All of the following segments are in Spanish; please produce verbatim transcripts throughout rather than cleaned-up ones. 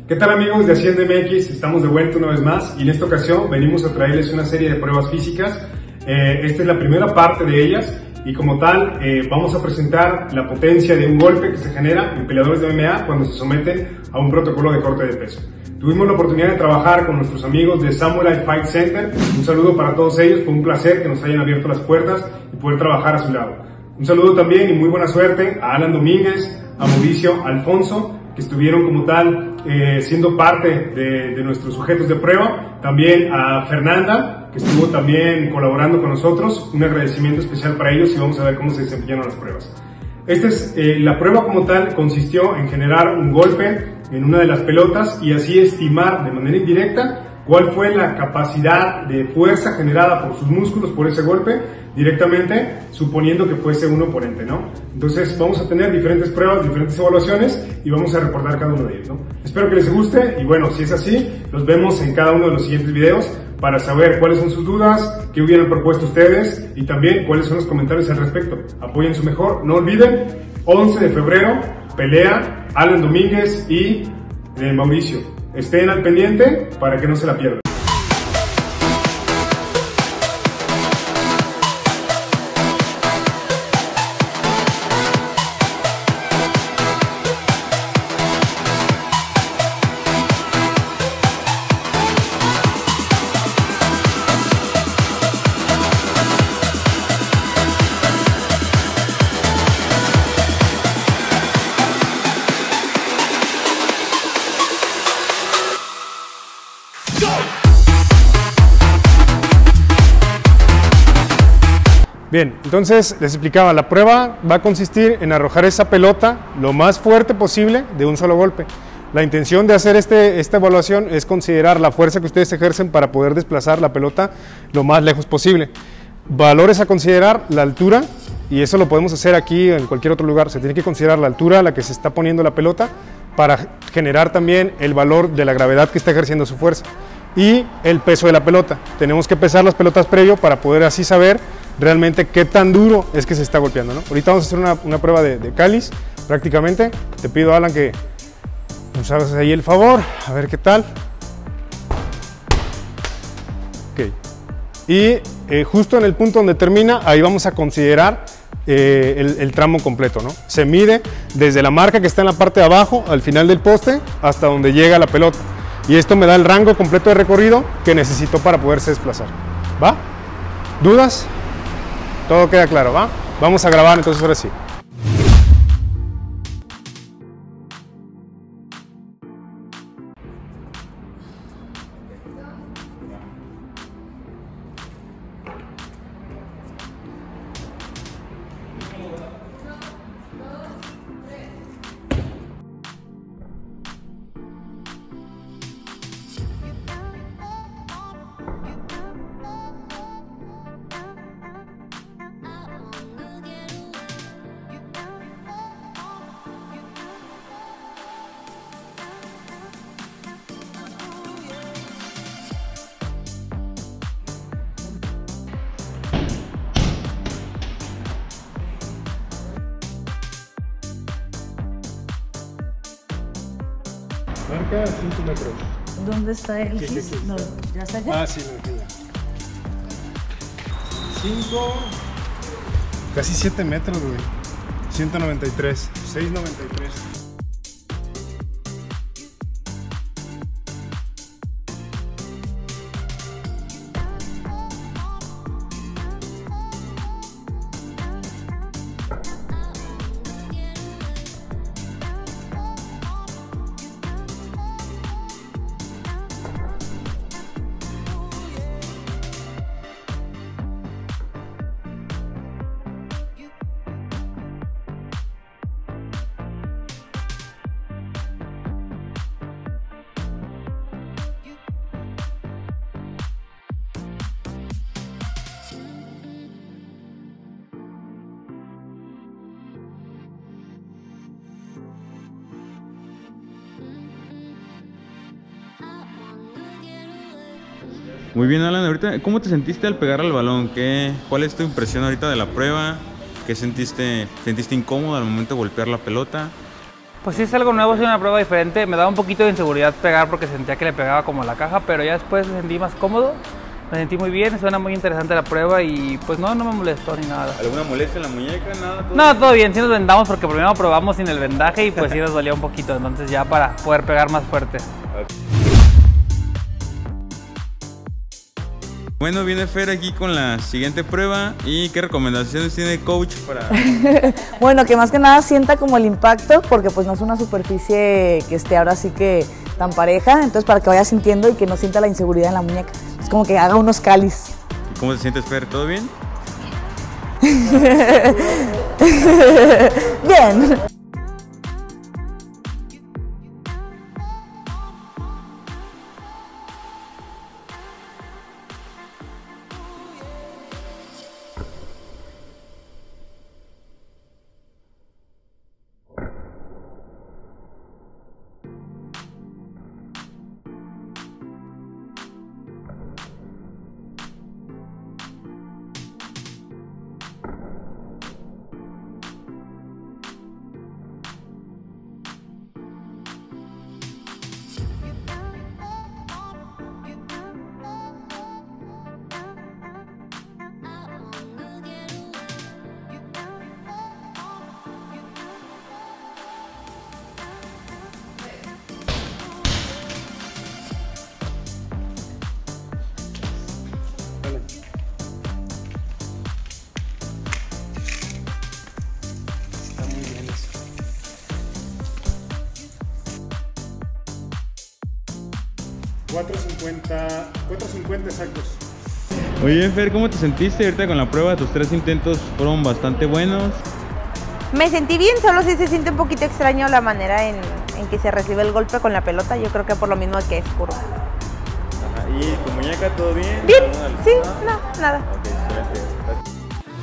¿Qué tal amigos de Hacienda M X? Estamos de vuelta una vez más y en esta ocasión venimos a traerles una serie de pruebas físicas. Eh, esta es la primera parte de ellas y como tal eh, vamos a presentar la potencia de un golpe que se genera en peleadores de M M A cuando se someten a un protocolo de corte de peso. Tuvimos la oportunidad de trabajar con nuestros amigos de Samurai Fight Center. Un saludo para todos ellos, fue un placer que nos hayan abierto las puertas y poder trabajar a su lado. Un saludo también y muy buena suerte a Alan Domínguez, a Mauricio Alfonso, que estuvieron como tal eh, siendo parte de, de nuestros sujetos de prueba. También a Fernanda, que estuvo también colaborando con nosotros. Un agradecimiento especial para ellos y vamos a ver cómo se desempeñaron las pruebas. Esta es, eh, la prueba como tal consistió en generar un golpe en una de las pelotas y así estimar de manera indirecta cuál fue la capacidad de fuerza generada por sus músculos por ese golpe directamente, suponiendo que fuese un oponente, ¿no? Entonces vamos a tener diferentes pruebas, diferentes evaluaciones y vamos a reportar cada uno de ellos, ¿no? Espero que les guste y bueno, si es así, los vemos en cada uno de los siguientes videos para saber cuáles son sus dudas, qué hubieran propuesto ustedes y también cuáles son los comentarios al respecto. Apoyen su mejor, no olviden, once de febrero, pelea Alan Domínguez y eh, Mauricio. Estén al pendiente para que no se la pierdan. Bien, entonces les explicaba, la prueba va a consistir en arrojar esa pelota lo más fuerte posible de un solo golpe. La intención de hacer este, esta evaluación es considerar la fuerza que ustedes ejercen para poder desplazar la pelota lo más lejos posible. Valores a considerar, la altura, y eso lo podemos hacer aquí o en cualquier otro lugar. Se tiene que considerar la altura a la que se está poniendo la pelota para generar también el valor de la gravedad que está ejerciendo su fuerza. Y el peso de la pelota. Tenemos que pesar las pelotas previo para poder así saber realmente qué tan duro es que se está golpeando, ¿no? Ahorita vamos a hacer una, una prueba de, de cáliz, prácticamente. Te pido, Alan, que nos hagas ahí el favor, a ver qué tal. Ok. Y eh, justo en el punto donde termina, ahí vamos a considerar eh, el, el tramo completo, ¿no? Se mide desde la marca que está en la parte de abajo, al final del poste, hasta donde llega la pelota. Y esto me da el rango completo de recorrido que necesito para poderse desplazar. ¿Va? ¿Dudas? Todo queda claro, ¿va? Vamos a grabar entonces ahora sí. Marca cinco metros. ¿Dónde está el gis? No, ¿ya está allá? Ah, sí, lo dejé ya. cinco, casi siete metros, güey. ciento noventa y tres, seiscientos noventa y tres. Muy bien, Alan, ahorita, ¿cómo te sentiste al pegar al balón? ¿Qué, ¿Cuál es tu impresión ahorita de la prueba? ¿Qué sentiste? ¿Sentiste incómodo al momento de golpear la pelota? Pues sí, es algo nuevo, es una prueba diferente. Me daba un poquito de inseguridad pegar porque sentía que le pegaba como a la caja, pero ya después me sentí más cómodo, me sentí muy bien, suena muy interesante la prueba y pues no, no me molestó ni nada. ¿Alguna molestia en la muñeca? Nada. ¿Todo No, bien? todo bien, sí nos vendamos porque primero probamos sin el vendaje y pues sí nos dolía un poquito, entonces ya para poder pegar más fuerte. Bueno, viene Fer aquí con la siguiente prueba. ¿Y qué recomendaciones tiene coach para...? Bueno, que más que nada sienta como el impacto, porque pues no es una superficie que esté ahora sí que tan pareja, entonces para que vaya sintiendo y que no sienta la inseguridad en la muñeca. Es como que haga unos cáliz. ¿Cómo te sientes, Fer? ¿Todo bien? Bien. cuatro cincuenta exactos. Oye, Fer, ¿cómo te sentiste ahorita con la prueba? Tus tres intentos fueron bastante buenos. Me sentí bien, solo sí se siente un poquito extraño la manera en, en que se recibe el golpe con la pelota. Yo creo que por lo mismo que es curva. Ajá. ¿Y tu muñeca todo bien? Bien, ¿Alguna sí, lesionada? no, nada. Ok, excelente. Gracias.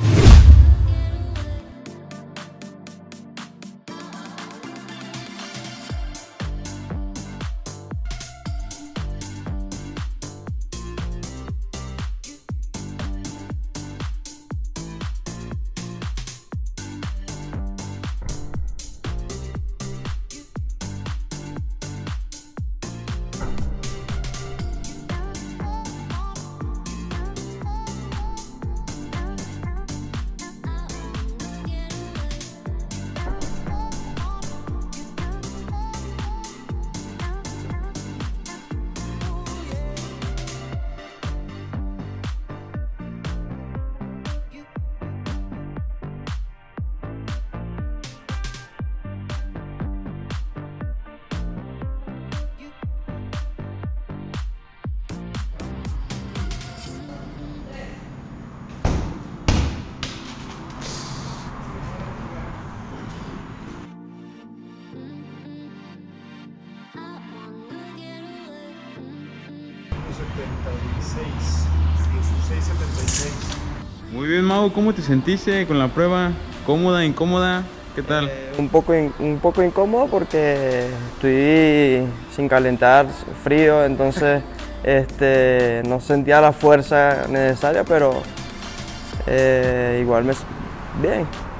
Muy bien, Mau, ¿cómo te sentiste con la prueba? ¿Cómoda, incómoda? ¿Qué tal? Eh, un, poco in, un poco incómodo porque estoy sin calentar, frío, entonces este, no sentía la fuerza necesaria, pero eh, igual me... bien.